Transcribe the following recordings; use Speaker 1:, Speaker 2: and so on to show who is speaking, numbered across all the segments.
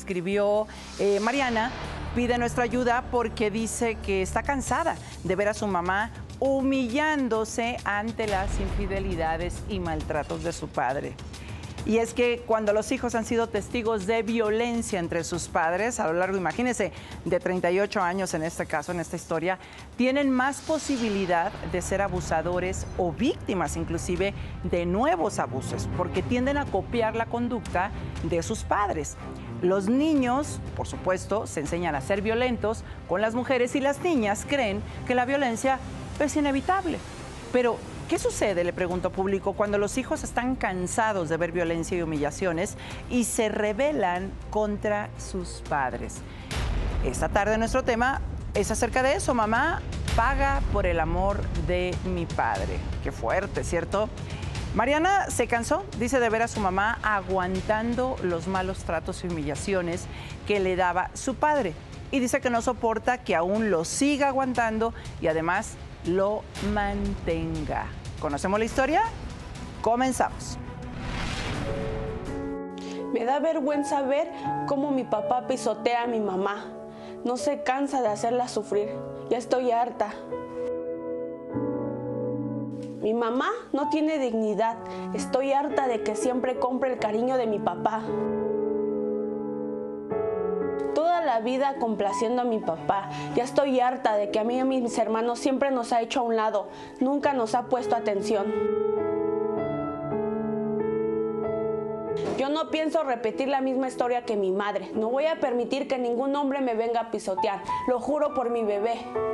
Speaker 1: escribió Mariana, pide nuestra ayuda porque dice que está cansada de ver a su mamá humillándose ante las infidelidades y maltratos de su padre. Y es que cuando los hijos han sido testigos de violencia entre sus padres, a lo largo, imagínense, de 38 años en este caso, en esta historia, tienen más posibilidad de ser abusadores o víctimas inclusive de nuevos abusos, porque tienden a copiar la conducta de sus padres. Los niños, por supuesto, se enseñan a ser violentos con las mujeres y las niñas creen que la violencia es inevitable. Pero ¿qué sucede, le pregunto público, cuando los hijos están cansados de ver violencia y humillaciones y se rebelan contra sus padres? Esta tarde nuestro tema es acerca de eso. Mamá paga por el amor de mi padre. Qué fuerte, ¿cierto? Mariana se cansó, dice, de ver a su mamá aguantando los malos tratos y humillaciones que le daba su padre. Y dice que no soporta que aún lo siga aguantando y además lo mantenga. ¿Conocemos la historia? Comenzamos.
Speaker 2: Me da vergüenza ver cómo mi papá pisotea a mi mamá. No se cansa de hacerla sufrir. Ya estoy harta. Mi mamá no tiene dignidad. Estoy harta de que siempre compre el cariño de mi papá. Toda la vida complaciendo a mi papá. Ya estoy harta de que a mí y a mis hermanos siempre nos ha hecho a un lado. Nunca nos ha puesto atención. Yo no pienso repetir la misma historia que mi madre. No voy a permitir que ningún hombre me venga a pisotear. Lo juro por mi bebé.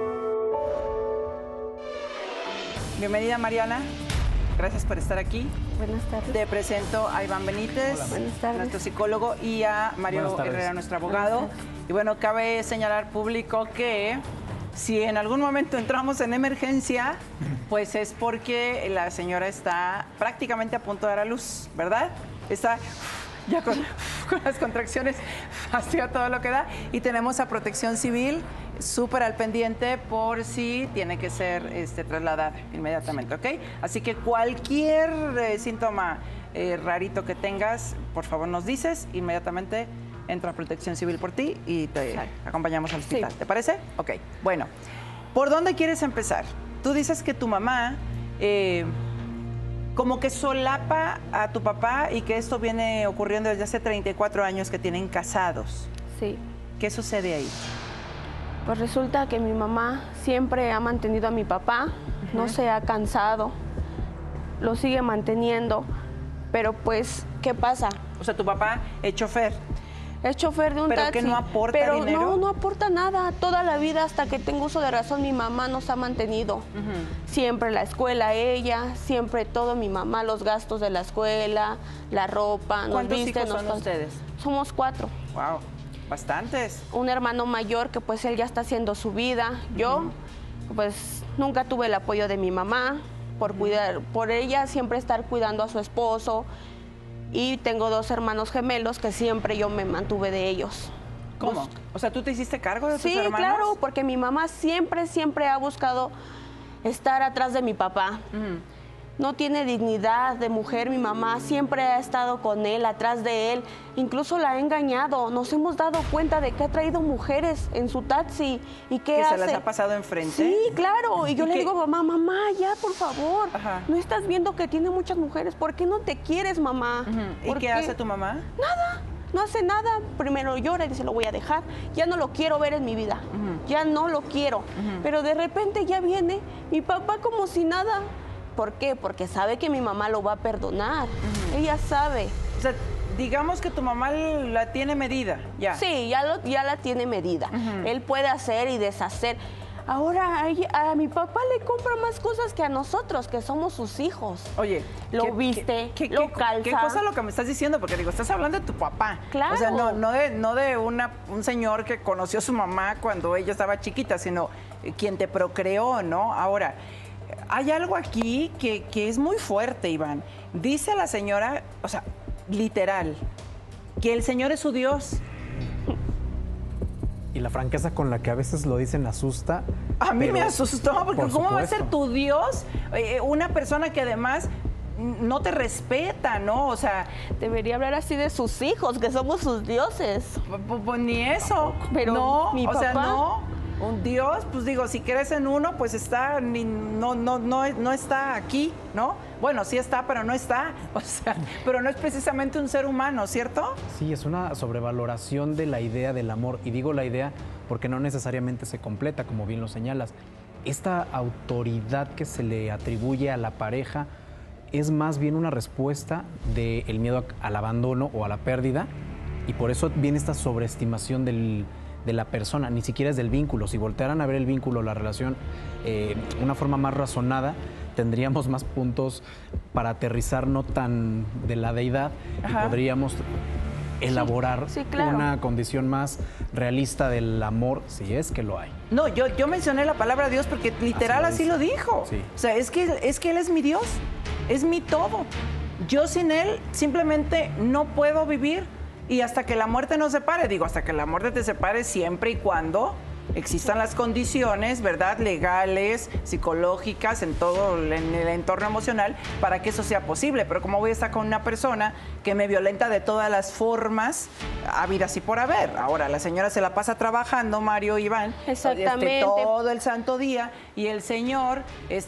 Speaker 1: Bienvenida, Mariana. Gracias por estar aquí.
Speaker 2: Buenas tardes.
Speaker 1: Te presento a Iván Benítez, nuestro psicólogo, y a Mario Herrera, nuestro abogado. Y bueno, cabe señalar, público, que si en algún momento entramos en emergencia, pues es porque la señora está prácticamente a punto de dar a luz, ¿verdad? Está ya con las contracciones hacia todo lo que da. Y tenemos a Protección Civil súper al pendiente por si tiene que ser trasladada inmediatamente, ¿ok? Así que cualquier síntoma rarito que tengas, por favor nos dices, inmediatamente entra Protección Civil por ti y te acompañamos al hospital. Sí. ¿Te parece? Ok, bueno. ¿Por dónde quieres empezar? Tú dices que tu mamá como que solapa a tu papá y que esto viene ocurriendo desde hace 34 años que tienen casados.
Speaker 2: Sí.
Speaker 1: ¿Qué sucede ahí?
Speaker 2: Pues resulta que mi mamá siempre ha mantenido a mi papá, no se ha cansado, lo sigue manteniendo, pero pues, ¿qué pasa?
Speaker 1: O sea, tu papá es chofer.
Speaker 2: Es chofer de un taxi.
Speaker 1: ¿Pero que no aporta dinero?
Speaker 2: Pero no aporta nada. Toda la vida, hasta que tengo uso de razón, mi mamá nos ha mantenido. Siempre la escuela ella, siempre todo mi mamá, los gastos de la escuela, la ropa.
Speaker 1: ¿Cuántos hijos son ustedes?
Speaker 2: Somos 4.
Speaker 1: Wow, bastantes.
Speaker 2: Un hermano mayor que pues él ya está haciendo su vida. Yo pues nunca tuve el apoyo de mi mamá por ella siempre estar cuidando a su esposo. Y tengo 2 hermanos gemelos que siempre yo me mantuve de ellos.
Speaker 1: ¿Cómo? O sea, ¿tú te hiciste cargo de tus hermanos?
Speaker 2: Sí, claro, porque mi mamá siempre ha buscado estar atrás de mi papá. No tiene dignidad de mujer, mi mamá siempre ha estado con él, atrás de él. Incluso la ha engañado. Nos hemos dado cuenta de que ha traído mujeres en su taxi. ¿Y qué hace?
Speaker 1: ¿Que se las ha pasado enfrente?
Speaker 2: Sí, claro. Y yo le digo, mamá, ya, por favor. No estás viendo que tiene muchas mujeres. ¿Por qué no te quieres, mamá?
Speaker 1: ¿Y qué hace tu mamá?
Speaker 2: Nada. No hace nada. Primero llora y dice, lo voy a dejar. Ya no lo quiero ver en mi vida. Ya no lo quiero. Pero de repente ya viene mi papá como si nada. ¿Por qué? Porque sabe que mi mamá lo va a perdonar. Ella sabe.
Speaker 1: O sea, digamos que tu mamá la tiene medida, ya.
Speaker 2: Sí, ya la tiene medida. Él puede hacer y deshacer. Ahora a mi papá le compra más cosas que a nosotros, que somos sus hijos.
Speaker 1: Oye,
Speaker 2: lo viste, lo calza.
Speaker 1: ¿Qué cosa es lo que me estás diciendo? Porque digo, estás hablando de tu papá.
Speaker 2: Claro.
Speaker 1: O sea, no de un señor que conoció a su mamá cuando ella estaba chiquita, sino quien te procreó, ¿no? Ahora, hay algo aquí que es muy fuerte, Iván. Dice la señora, o sea, literal, que el Señor es su Dios.
Speaker 3: Y la franqueza con la que a veces lo dicen asusta.
Speaker 1: A mí me asustó, porque ¿cómo va a ser tu Dios? Una persona que además no te respeta, ¿no? O sea,
Speaker 2: Debería hablar así de sus hijos, que somos sus dioses.
Speaker 1: pues ni eso.
Speaker 2: Pero
Speaker 1: no,
Speaker 2: mi
Speaker 1: o sea,
Speaker 2: papá-
Speaker 1: no. Un Dios, pues digo, si crees en uno, pues está, no está aquí, ¿no? Bueno, sí está, pero no está. O sea, pero no es precisamente un ser humano, ¿cierto?
Speaker 3: Sí, es una sobrevaloración de la idea del amor. Y digo la idea porque no necesariamente se completa, como bien lo señalas. Esta autoridad que se le atribuye a la pareja es más bien una respuesta del miedo al abandono o a la pérdida. Y por eso viene esta sobreestimación de la persona, ni siquiera es del vínculo. Si voltearan a ver el vínculo, la relación, una forma más razonada, tendríamos más puntos para aterrizar no tan de la deidad y podríamos elaborar
Speaker 2: sí, claro.
Speaker 3: una condición más realista del amor, si es que lo hay.
Speaker 1: No, yo mencioné la palabra Dios porque literal así lo dijo.
Speaker 3: Sí.
Speaker 1: O sea, es que Él es mi Dios, es mi todo. Yo sin Él simplemente no puedo vivir y hasta que la muerte nos separe, digo, hasta que la muerte te separe siempre y cuando existan las condiciones, ¿verdad?, legales, psicológicas, en todo en el entorno emocional, para que eso sea posible. Pero ¿cómo voy a estar con una persona que me violenta de todas las formas, habidas y por haber? Ahora, la señora se la pasa trabajando, Mario, Iván,
Speaker 2: Exactamente.
Speaker 1: todo el santo día, y el señor, pues...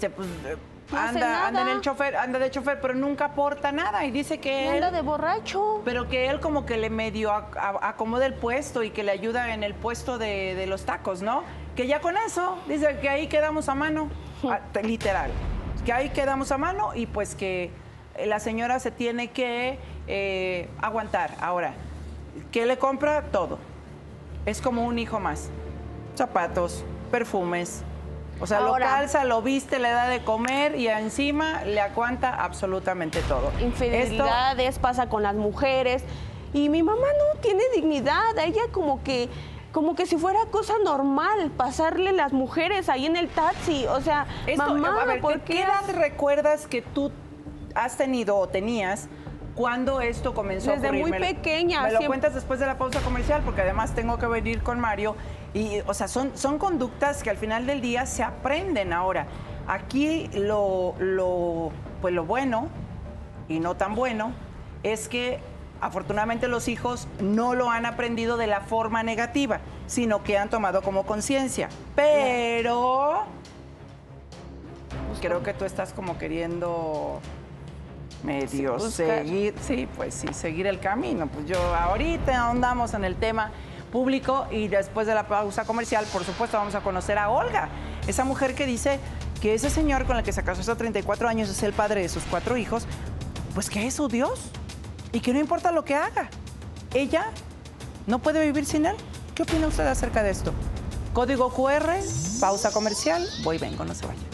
Speaker 2: No hace
Speaker 1: anda en
Speaker 2: nada.
Speaker 1: el chofer, anda de chofer, pero nunca aporta nada y dice que él,
Speaker 2: Anda de borracho.
Speaker 1: pero que él como que le medio acomoda el puesto y que le ayuda en el puesto de los tacos, ¿no? Que ya con eso, dice que ahí quedamos a mano, literal, que ahí quedamos a mano y pues que la señora se tiene que aguantar. Ahora, ¿qué le compra? Todo. Es como un hijo más. Zapatos, perfumes. O sea,
Speaker 2: Ahora,
Speaker 1: lo calza, lo viste, le da de comer y encima le aguanta absolutamente todo.
Speaker 2: Infidelidades, pasa con las mujeres. Y mi mamá no tiene dignidad. Ella como que si fuera cosa normal pasarle las mujeres ahí en el taxi. O sea, mamá,
Speaker 1: a ver,
Speaker 2: ¿por
Speaker 1: ¿qué edad recuerdas que tú has tenido o tenías cuando esto comenzó
Speaker 2: Desde
Speaker 1: a ocurrir?
Speaker 2: muy pequeña,
Speaker 1: Me lo
Speaker 2: siempre-
Speaker 1: cuentas después de la pausa comercial, porque además tengo que venir con Mario. Y, o sea, son conductas que al final del día se aprenden ahora. Aquí pues lo bueno y no tan bueno es que afortunadamente los hijos no lo han aprendido de la forma negativa, sino que han tomado como conciencia. Pero creo que tú estás como queriendo medio seguir, sí, pues sí, seguir el camino. Pues yo ahorita andamos en el tema público y después de la pausa comercial, por supuesto, vamos a conocer a Olga, esa mujer que dice que ese señor con el que se casó hace 34 años es el padre de sus 4 hijos, pues que es su Dios y que no importa lo que haga, ella no puede vivir sin él. ¿Qué opina usted acerca de esto? Código QR, pausa comercial, voy, vengo, no se vaya.